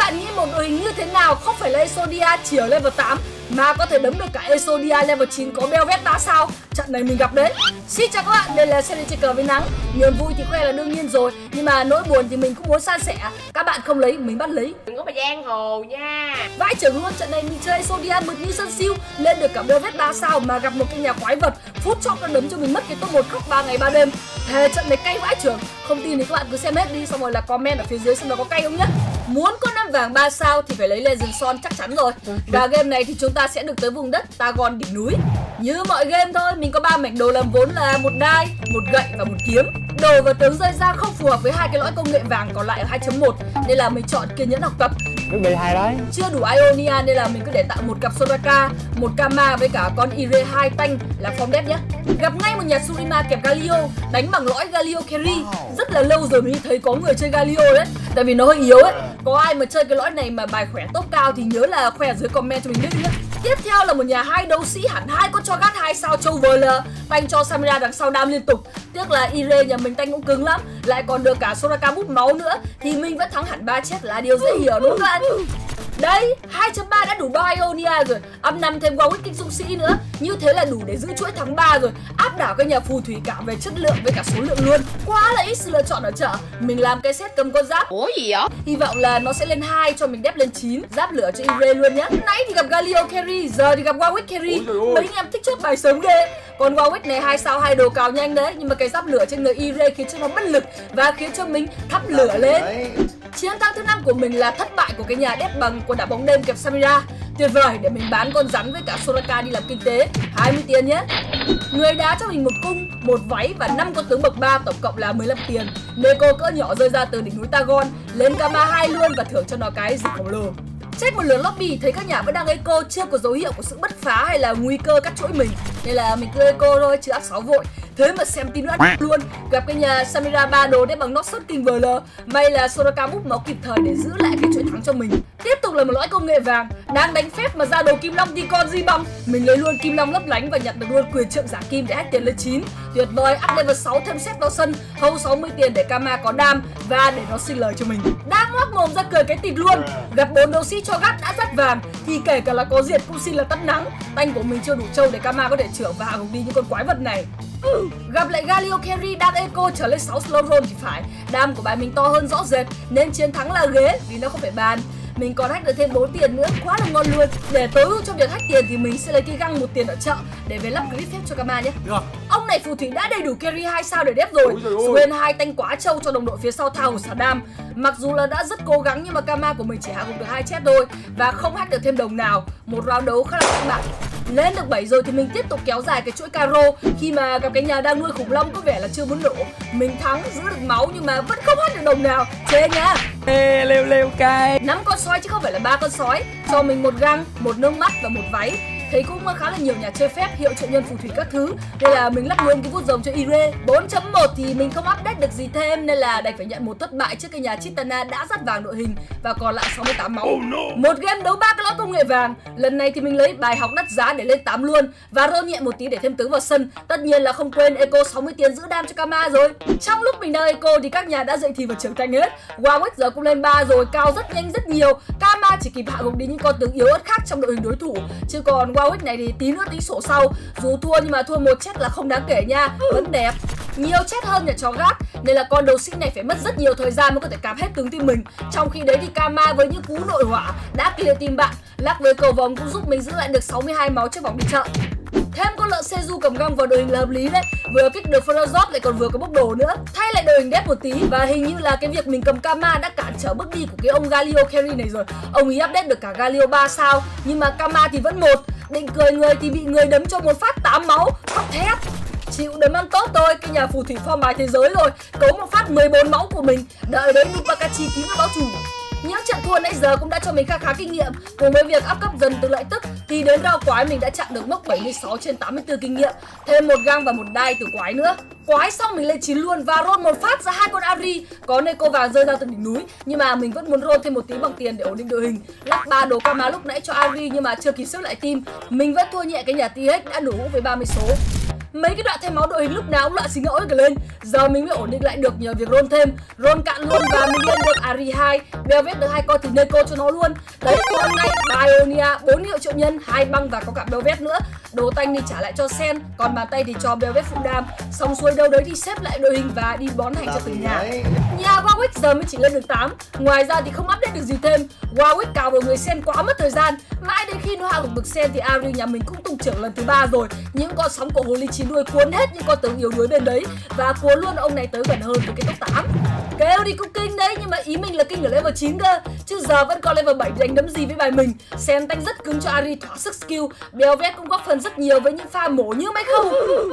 bạn nghĩ một đội hình như thế nào không phải là Exodia chỉ ở level 8 mà có thể đấm được cả Exodia level 9 có Belvet 3 sao? Trận này mình gặp đấy. Xin chào các bạn, đây là series chơi cờ với nắng. Niềm vui thì khoe là đương nhiên rồi, nhưng mà nỗi buồn thì mình cũng muốn san sẻ. Các bạn không lấy, mình bắt lấy. Đừng có mà giang hồ nha. Vãi trưởng luôn, trận này mình chơi Exodia mượt như sân siêu, lên được cả Belvet 3 sao mà gặp một cái nhà quái vật phút chốc nó đấm cho mình mất cái top 1 khóc 3 ngày 3 đêm. Thề trận này cay vãi trưởng. Không tin thì các bạn cứ xem hết đi, xong rồi là comment ở phía dưới xem nó có cay không nhá. Muốn có 5 vàng 3 sao thì phải lấy Legend Son chắc chắn rồi. Và game này thì chúng ta sẽ được tới vùng đất Targon đỉnh núi. Như mọi game thôi, mình có 3 mảnh đồ làm vốn là một đai, một gậy và một kiếm. Đồ và tướng rơi ra không phù hợp với hai cái lõi công nghệ vàng còn lại ở 2.1 nên là mình chọn kiên nhẫn học tập. Chuẩn bị hai đấy. Chưa đủ Ionia nên là mình cứ để tạo một cặp Soraka, một Kama với cả con Ire 2 tanh là phong đẹp nhé. Gặp ngay một nhà Surima kẹp Galio, đánh bằng lõi Galio carry. Rất là lâu rồi mình thấy có người chơi Galio đấy, tại vì nó hơi yếu ấy. Có ai mà chơi cái lõi này mà bài khỏe top cao thì nhớ là khoe ở dưới comment cho mình biết nhé. Tiếp theo là một nhà hai đấu sĩ hẳn hai con cho gắt 2 sao châu VL, tanh cho Samira đằng sau đam liên tục. Tiếc là Ire nhà mình tanh cũng cứng lắm, lại còn được cả Soraka bút máu nữa thì mình vẫn thắng hẳn 3 chết là điều dễ hiểu đúng không các bạn? Đấy, 2.3 đã đủ 3 Ionia rồi, up 5 thêm Warwick kinh dũng sĩ nữa. Như thế là đủ để giữ chuỗi thắng 3 rồi, áp đảo các nhà phù thủy cả về chất lượng với cả số lượng luôn. Quá là ít sự lựa chọn ở chợ. Mình làm cái set cầm con giáp. Ủa gì vậy? Hy vọng là nó sẽ lên 2 cho mình đép lên 9. Giáp lửa cho Ire luôn nhá. Nãy thì gặp Galio carry, giờ thì gặp Warwick carry. Mấy anh em thích chốt bài sớm ghê. Còn Warwick này 2 sao 2 đồ cào nhanh đấy, nhưng mà cái giáp lửa trên người Ire khiến cho nó bất lực và khiến cho mình thắp lửa lên. Chiến thắng thứ 5 của mình là thất bại của cái nhà đép bằng của đảo bóng đêm kẹp Samira. Tuyệt vời, để mình bán con rắn với cả Soraka đi làm kinh tế. 20 tiền nhé. Người đá cho mình một cung, một váy và 5 con tướng bậc 3, tổng cộng là 15 tiền. Neko cỡ nhỏ rơi ra từ đỉnh núi Targon, lên Kama 2 luôn và thưởng cho nó cái gì khổng lồ. Check một lượt lobby thấy các nhà vẫn đang eco, chưa có dấu hiệu của sự bất phá hay là nguy cơ cắt chuỗi mình, nên là mình cứ eco thôi chứ áp 6 vội. Thế mà xem tin nữa luôn, gặp cái nhà Samira 3 đồ đép bằng Noxus King VL. May là Soraka bút máu kịp thời để giữ lại cái chuỗi thắng cho mình. Tiếp tục là một lõi công nghệ vàng, đang đánh phép mà ra đồ Kim Long thì con gì bằng. Mình lấy luôn Kim Long lấp lánh và nhặt được luôn quyền trượng giả kim để hack tiền lên 9. Tuyệt vời, up level 6 thêm set vào sân, hâu 60 tiền để Kama có đam và để nó sinh lời cho mình. Đang ngoác mồm ra cười cái tịt luôn. Gặp 4 đấu sĩ cho gắt đã rất vàng thì kể cả là có diệt cũng xin là tắt nắng. Tanh của mình chưa đủ trâu để Kama có thể trưởng và hạ gục đi những con quái vật này. Gặp lại Galio carry đang eco trở lên 6 slow roll thì phải. Đam của bài mình to hơn rõ rệt nên chiến thắng là ghế vì nó không phải bàn. Mình còn hack được thêm 4 tiền nữa, quá là ngon luôn. Để tối ưu trong việc hack tiền thì mình sẽ lấy cái găng 1 tiền ở chợ để về lắp grid phép cho Kama nhé. Ông này phù thủy đã đầy đủ carry 2 sao để đép rồi. Xuyên 2 tanh quá trâu cho đồng đội phía sau thao của xả đam. Mặc dù là đã rất cố gắng nhưng mà Kama của mình chỉ hạ gục được 2 chết thôi và không hack được thêm đồng nào. Một round đấu khá là căng bạc. Lên được 7 rồi thì mình tiếp tục kéo dài cái chuỗi caro. Khi mà gặp cái nhà đang nuôi khủng long có vẻ là chưa muốn nổ, mình thắng giữ được máu nhưng mà vẫn không hack được đồng nào. Chê nha. Leo leo cay. 5 con sói chứ không phải là 3 con sói. Cho mình một găng, một nước mắt và một váy. Thấy cũng khá là nhiều nhà chơi phép, hiệu triệu nhân phù thủy các thứ, nên là mình lắp luôn cái vuốt rồng cho Ire. 4.1 thì mình không update được gì thêm nên là đành phải nhận một thất bại trước cái nhà Chitana đã dắt vàng đội hình và còn lại 68 máu. Một game đấu 3 cái lõi công nghệ vàng. Lần này thì mình lấy bài học đắt giá để lên 8 luôn và roll nhẹ một tí để thêm tướng vào sân. Tất nhiên là không quên eco 60 tiền giữ đam cho Kama rồi. Trong lúc mình đang eco thì các nhà đã dậy thì và trưởng thành hết. Warwick giờ cũng lên 3 rồi, cao rất nhanh rất nhiều. Kama chỉ kịp hạ gục đi những con tướng yếu ớt khác trong đội hình đối thủ, chứ còn Warwick này thì tí nữa tính sổ sau. Dù thua nhưng mà thua một chết là không đáng kể nha, vẫn đẹp. Nhiều chết hơn nhà chó gác nên là con đấu sĩ này phải mất rất nhiều thời gian mới có thể cạp hết tướng team mình. Trong khi đấy thì Kama với những cú nội hỏa đã clear team bạn. Lắc với cầu vồng cũng giúp mình giữ lại được 62 máu trước vòng đi chợ. Thêm con lợn Seju cầm găng vào đội hình là hợp lý đấy. Vừa kích được Ferozot lại còn vừa có bốc đồ nữa. Thay lại đội hình đép một tí. Và hình như là cái việc mình cầm Kama đã cản trở bước đi của cái ông Galio carry này rồi. Ông ấy update được cả Galio 3 sao, nhưng mà Kama thì vẫn 1. Định cười người thì bị người đấm cho một phát 8 máu. Khóc thét. Chịu đấm ăn tốt thôi, cái nhà phù thủy form bài thế giới rồi. Cấu một phát 14 máu của mình. Đợi đấy Nupakachi tím vào báo chủ. Những trận thua nãy giờ cũng đã cho mình khá kinh nghiệm. Cùng với việc up cấp dần từ lợi tức thì đến rao quái mình đã chạm được mốc 76 trên 84 kinh nghiệm. Thêm một găng và một đai từ quái nữa. Quái xong mình lên 9 luôn và roll một phát ra 2 con Ari. Có Neko vàng rơi ra từ đỉnh núi, nhưng mà mình vẫn muốn roll thêm một tí bằng tiền để ổn định đội hình. Lắc 3 đồ Kama lúc nãy cho Ari nhưng mà chưa kịp xếp lại team. Mình vẫn thua nhẹ cái nhà TH đã đủ với 30 số. Mấy cái đoạn thay máu đội hình lúc nào cũng loạn xì ngẫu cả lên. Giờ mình mới ổn định lại được nhờ việc roll thêm. Roll cạn luôn và mình lên được Ahri 2, Bel'Veth được 2 con thì Neeko cho nó luôn. Đấy, hôm nay Dionia 4 hiệu triệu nhân, 2 băng và có cả Bel'Veth nữa. Đồ tanh thì trả lại cho Sen, còn bàn tay thì cho Bel'Veth phụ đam. Xong xuôi đâu đấy thì xếp lại đội hình và đi bón hành cho từng nhà. Nhà Warwick giờ mới chỉ lên được 8. Ngoài ra thì không update được gì thêm. Warwick cào vào người Sen quá mất thời gian. Mãi đến khi nó hạ gục được Sen thì Ahri nhà mình cũng tung trưởng lần thứ 3 rồi. Những con sóng của hồ ly chín đuôi cuốn hết những con tướng yếu đuối bên đấy và cuốn luôn ông này tới gần hơn với cái top 8. Kêu đi cũng kinh đấy, nhưng mà ý mình là kinh ở level 9 cơ, chứ giờ vẫn còn level 7 đánh đấm gì với bài mình. Sen tanh rất cứng cho Ahri thỏa sức skill. Bel'Veth cũng góp phần rất nhiều với những pha mổ như máy không.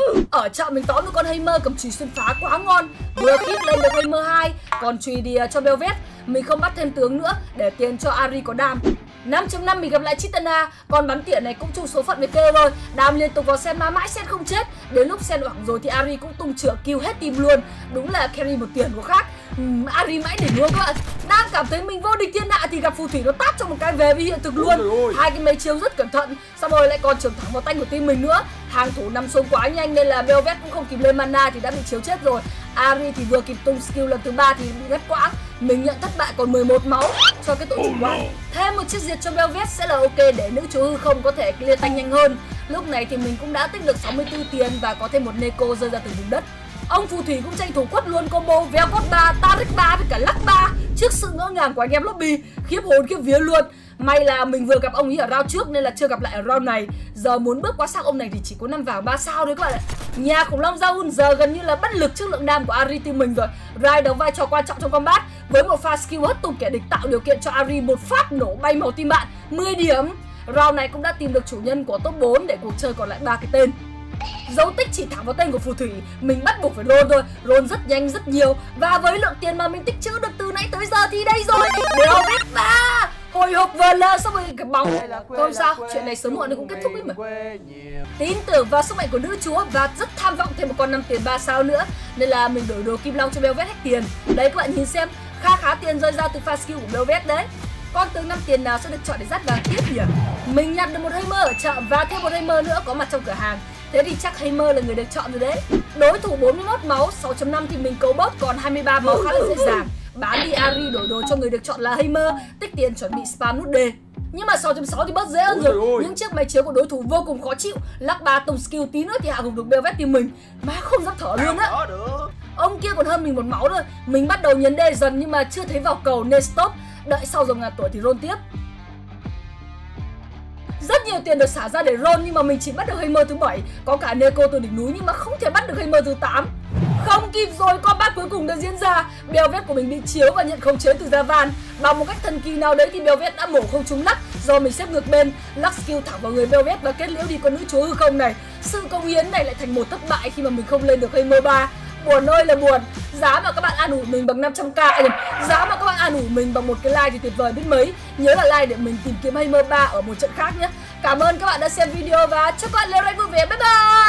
Ở chợ mình tóm được con Heimer cầm chùy xuyên phá quá ngon, vừa khít lên được Heimer 2, còn chùy thì cho Bel'Veth. Mình không bắt thêm tướng nữa để tiền cho Ahri có đam. 5.5 mình gặp lại Chitana, con bắn tỉa này cũng chung số phận với kê rồi. Đam liên tục vào Sen mà mãi Sen không chết. Đến lúc Sen hoảng rồi thì Ahri cũng tung chữa kill hết team luôn. Đúng là carry một tiền của khác. Ahri mãi đỉnh luôn các bạn. Đang cảm thấy mình vô địch thiên hạ thì gặp phù thủy nó tát cho một cái về với hiện thực luôn. Hai cái mấy chiêu rất cẩn thận, xong rồi lại còn trưởng thẳng vào tay của team mình nữa. Hàng thủ nằm xuống quá nhanh nên là Bel'Veth cũng không kịp lên mana thì đã bị chiếu chết rồi. Ahri thì vừa kịp tung skill lần thứ 3 thì bị ngắt quãng. Mình nhận thất bại còn 11 máu cho cái tội chủ quan. Thêm một chiếc diệt cho Bel'Veth sẽ là ok để nữ chúa hư không có thể clear tanh nhanh hơn. Lúc này thì mình cũng đã tích được 64 tiền và có thêm một Neeko rơi ra từ vùng đất. Ông phù thủy cũng tranh thủ quất luôn combo Velcot 3, Taric 3 với cả Lắc 3 trước sự ngỡ ngàng của anh em lobby, khiếp hồn khiếp vía luôn. May là mình vừa gặp ông ấy ở round trước nên là chưa gặp lại ở round này. Giờ muốn bước qua sang ông này thì chỉ có 5 vàng 3 sao thôi các bạn ạ. Nhà khủng long Zaun giờ gần như là bất lực trước lượng đam của Ahri team mình rồi. Rai đóng vai trò quan trọng trong combat với một pha skill hất tung kẻ địch tạo điều kiện cho Ahri một phát nổ bay màu team bạn 10 điểm. Round này cũng đã tìm được chủ nhân của top 4 để cuộc chơi còn lại 3 cái tên. Dấu tích chỉ thẳng vào tên của phù thủy, mình bắt buộc phải roll thôi, roll rất nhanh rất nhiều. Và với lượng tiền mà mình tích trữ được từ nãy tới giờ thì đây rồi, Bel'Veth 3 hồi hộp vờ lơ xong rồi cái bóng. Không sao, chuyện này sớm muộn nó cũng kết thúc ấy mà. Tin tưởng vào sức mạnh của nữ chúa và rất tham vọng thêm một con 5 tiền 3 sao nữa nên là mình đổi đồ kim long cho Bel'Veth hết tiền. Đấy các bạn nhìn xem, khá tiền rơi ra từ pha skill của Bel'Veth đấy. Con tướng 5 tiền nào sẽ được chọn để dắt vàng tiếp nhỉ? Mình nhặt được một Heimer ở chợ và thêm một Heimer nữa có mặt trong cửa hàng. Thế thì chắc Heimer là người được chọn rồi đấy. Đối thủ 41 máu, 6.5 thì mình cấu bot còn 23 máu khá là dễ dàng. Bán đi Ahri đổi đồ cho người được chọn là Heimer, tích tiền chuẩn bị spam nút D. Nhưng mà 6.6 thì bớt dễ hơn rồi. Những chiếc máy chiếu của đối thủ vô cùng khó chịu. Lắc 3 tung skill tí nữa thì hạ gục được Bel'Veth team mình. Má không dám thở luôn á. Ông kia còn hơn mình một máu thôi. Mình bắt đầu nhấn D dần nhưng mà chưa thấy vào cầu nên stop. Đợi sau dòng ngàn tuổi thì roll tiếp. Rất nhiều tiền được xả ra để roll nhưng mà mình chỉ bắt được Heimer thứ 7. Có cả Neeko từ đỉnh núi nhưng mà không thể bắt được Heimer thứ 8. Không kịp rồi, combat cuối cùng đã diễn ra. Bel'Veth của mình bị chiếu và nhận khống chế từ Javan. Bằng một cách thần kỳ nào đấy thì Bel'Veth đã mổ không trúng Lắc. Do mình xếp ngược bên, Lắc skill thẳng vào người Bel'Veth và kết liễu đi con nữ chúa hư không này. Sự công hiến này lại thành một thất bại khi mà mình không lên được Heimer 3. Buồn ơi là buồn. Giá mà các bạn an ủi mình bằng 500k, giá mà các bạn an ủi mình bằng một cái like thì tuyệt vời biết mấy. Nhớ là like để mình tìm kiếm Heimer 3 ở một trận khác nhé. Cảm ơn các bạn đã xem video và chúc các bạn leo rank vui vẻ. Bye bye.